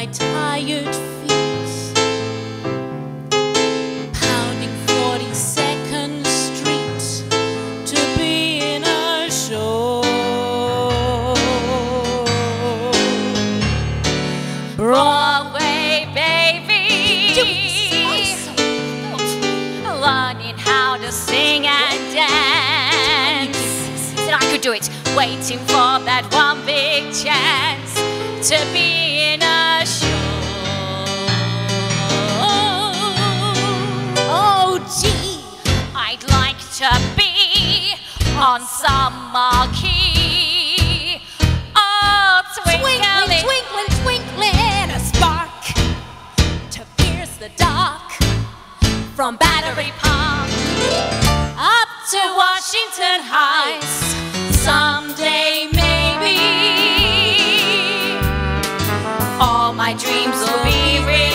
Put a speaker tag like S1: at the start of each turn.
S1: my tired feet, pounding 42nd Street to be in a show. Broadway Baby, learning how to sing and dance. Said I could do it, waiting for that one big chance to be in a show. Oh gee, I'd like to be on some marquee. Oh, twinkling, twinkling, twinkling, a spark to pierce the dark. From Battery Park up to Washington Heights, someday maybe all my dreams will be real.